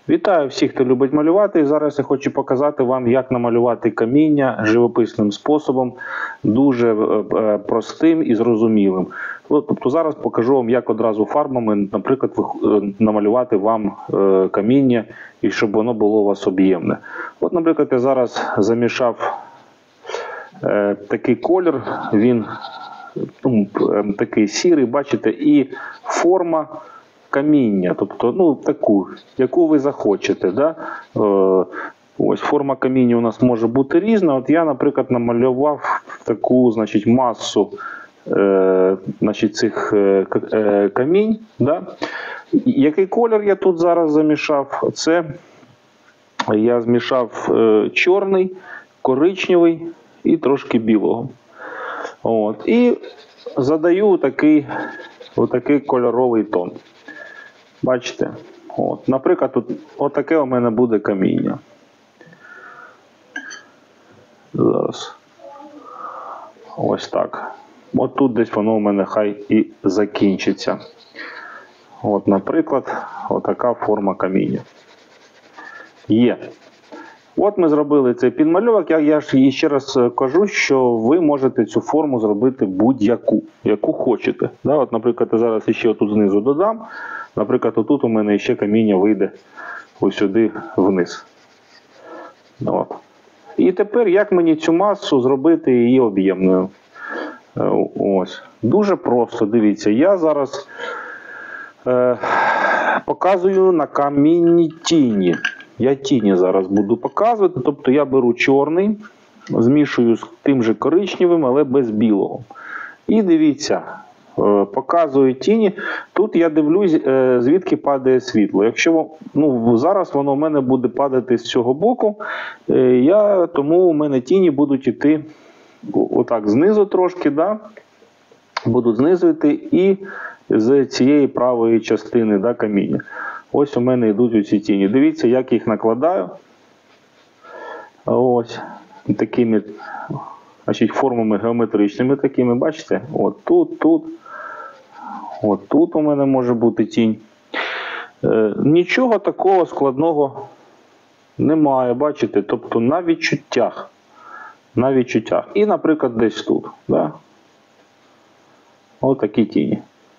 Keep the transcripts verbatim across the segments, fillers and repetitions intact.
Вітаю всіх, хто любить малювати. І зараз я хочу показати вам, як намалювати каміння живописним способом, дуже е, простим і зрозумілим. Тобто зараз покажу вам, як одразу фарбами, наприклад, намалювати вам е, каміння, і щоб воно було у вас об'ємне. От, наприклад, я зараз замішав е, такий колір, він ну, такий сірий, бачите, і форма каміння, тобто, ну, таку, яку ви захочете. Да? Е, ось форма каміння у нас може бути різна. От я, наприклад, намалював таку, значить, масу е, значить, цих е, е, камінь. Да? Який колір я тут зараз замішав? Це я змішав е, чорний, коричневий і трошки білого. От. І задаю такий, отакий кольоровий тон. Бачите? От. Наприклад, тут отаке у мене буде каміння. Зараз. Ось так. От тут десь воно у мене хай і закінчиться. От, наприклад, отака форма каміння. Є. От ми зробили цей підмальовок. Я, я ж ще раз кажу, що ви можете цю форму зробити будь-яку, яку хочете. Да? От, наприклад, я зараз ще отут знизу додам. Наприклад, отут у мене ще каміння вийде ось сюди вниз. От. І тепер, як мені цю масу зробити її об'ємною? Ось. Дуже просто, дивіться, я зараз е, показую на камінні тіні. Я тіні зараз буду показувати, тобто я беру чорний, змішую з тим же коричневим, але без білого. І дивіться, показую тіні. Тут я дивлюсь, звідки падає світло. Якщо ну, зараз воно в мене буде падати з цього боку, я, тому у мене тіні будуть йти отак знизу трошки, да? Будуть знизу йти і з цієї правої частини, да, каміння. Ось у мене йдуть оці тіні. Дивіться, як їх накладаю. Ось такими, значить, формами геометричними такими, бачите? От тут, тут. От тут у мене може бути тінь. Е, нічого такого складного немає, бачите? Тобто на відчуттях. На відчуттях. І, наприклад, десь тут. Да? Ось такі тіні.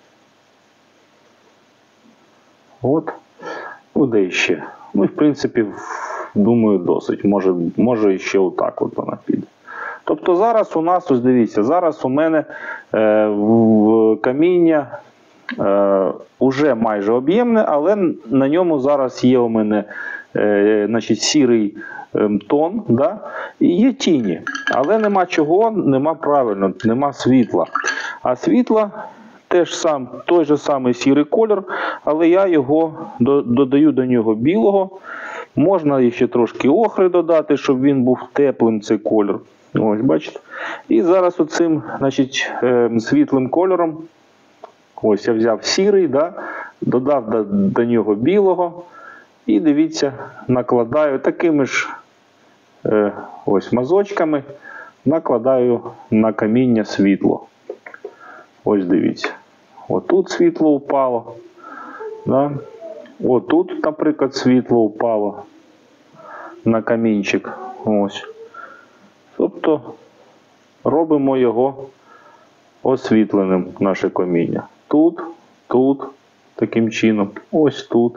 От. Куди ще? Ну, в принципі, думаю, досить. Може, може ще отак от вона піде. Тобто зараз у нас, ось дивіться, зараз у мене е, в каміння е, уже майже об'ємне, але на ньому зараз є у мене е, значить, сірий е, тон, да? І є тіні. Але нема чого, нема правильно, нема світла. А світла теж сам, той же самий сірий колір, але я його додаю до нього білого. Можна ще трошки охри додати, щоб він був теплим, цей колір. Ось, бачите? І зараз оцим, значить, світлим кольором, ось я взяв сірий, да, додав до, до нього білого. І дивіться, накладаю такими ж е, ось мазочками, накладаю на каміння світло. Ось дивіться. Отут світло впало. Да? Отут, наприклад, світло впало на камінчик. Ось. Тобто робимо його освітленим, наше каміння. Тут, тут, таким чином. Ось тут.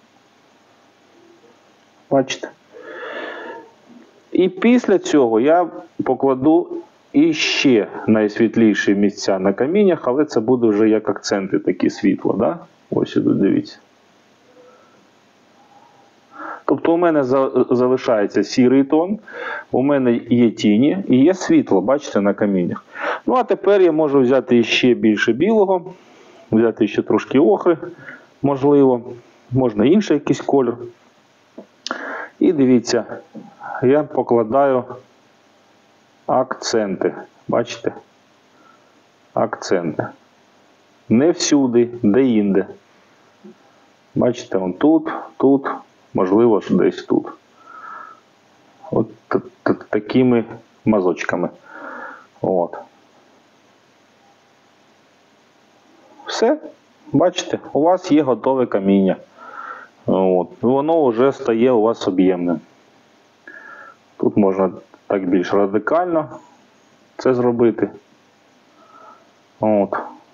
Бачите? І після цього я покладу і ще найсвітліші місця на каміннях, але це буде вже як акценти такі світла. Да? Ось тут дивіться. Тобто у мене залишається сірий тон, у мене є тіні і є світло, бачите, на каміннях. Ну а тепер я можу взяти ще більше білого, взяти ще трошки охри, можливо, можна інший якийсь колір. І дивіться, я покладаю акценти, бачите? Акценти. Не всюди, де-інде. Бачите, вон тут, тут, можливо, десь тут. От такими мазочками. От. Все. Бачите, у вас є готове каміння. От. Воно вже стає у вас об'ємним. Тут можна так більш радикально це зробити. От.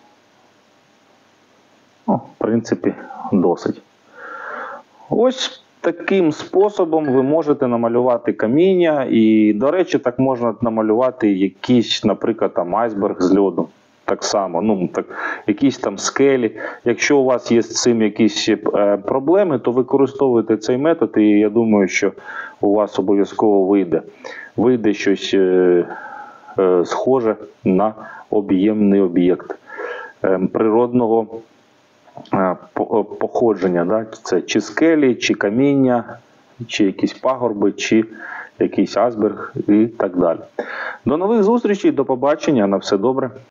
Ну, в принципі, досить. Ось таким способом ви можете намалювати каміння. І, до речі, так можна намалювати якийсь, наприклад, там айсберг з льоду. Так само, ну, так, якісь там скелі. Якщо у вас є з цим якісь е, проблеми, то використовуйте цей метод, і я думаю, що у вас обов'язково вийде. Вийде щось е, е, схоже на об'ємний об'єкт е, природного е, походження. Да? Це чи скелі, чи каміння, чи якісь пагорби, чи якийсь айсберг і так далі. До нових зустрічей, до побачення, на все добре.